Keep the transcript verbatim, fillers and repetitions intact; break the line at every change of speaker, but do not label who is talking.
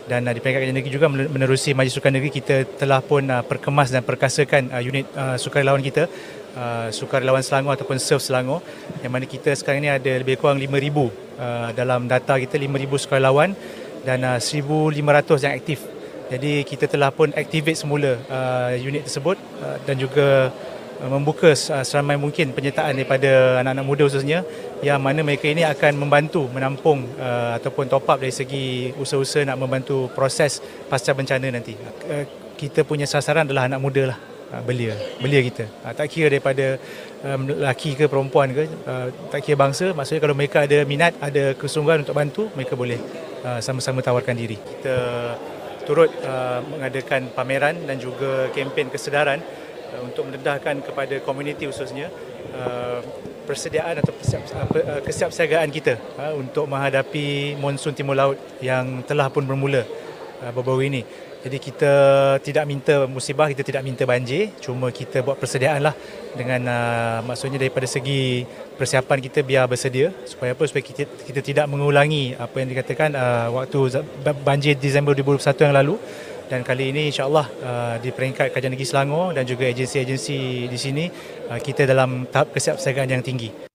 Dan uh, di peringkat kajian negeri juga menerusi Majlis Sukan Negeri, kita telah pun uh, perkemas dan perkasakan uh, unit uh, sukarelawan kita, uh, Sukarelawan Selangor ataupun Surf Selangor, yang mana kita sekarang ini ada lebih kurang lima ribu uh, dalam data kita, lima ribu sukarelawan dan uh, seribu lima ratus yang aktif. Jadi kita telah pun activate semula uh, unit tersebut uh, dan juga membuka seramai mungkin penyertaan daripada anak-anak muda khususnya, yang mana mereka ini akan membantu menampung uh, ataupun top up dari segi usaha-usaha nak membantu proses pasca bencana nanti. Uh, kita punya sasaran adalah anak muda lah, uh, belia, belia kita. Uh, tak kira daripada um, lelaki ke perempuan ke, uh, tak kira bangsa, maksudnya kalau mereka ada minat, ada kesungguhan untuk bantu, mereka boleh uh, sama-sama tawarkan diri. Kita turut uh, mengadakan pameran dan juga kempen kesedaran untuk mendedahkan kepada komuniti khususnya uh, persediaan atau kesiapsiagaan kita uh, untuk menghadapi monsun timur laut yang telah pun bermula uh, baru-baru ini. Jadi kita tidak minta musibah, kita tidak minta banjir, cuma kita buat persediaan lah dengan uh, maksudnya daripada segi persiapan kita biar bersedia, supaya apa, supaya kita, kita tidak mengulangi apa yang dikatakan uh, waktu banjir Disember dua ribu dua puluh satu yang lalu. Dan kali ini insyaAllah uh, di peringkat Kajian Negeri Selangor dan juga agensi-agensi di sini, uh, kita dalam tahap kesiapsiagaan yang tinggi.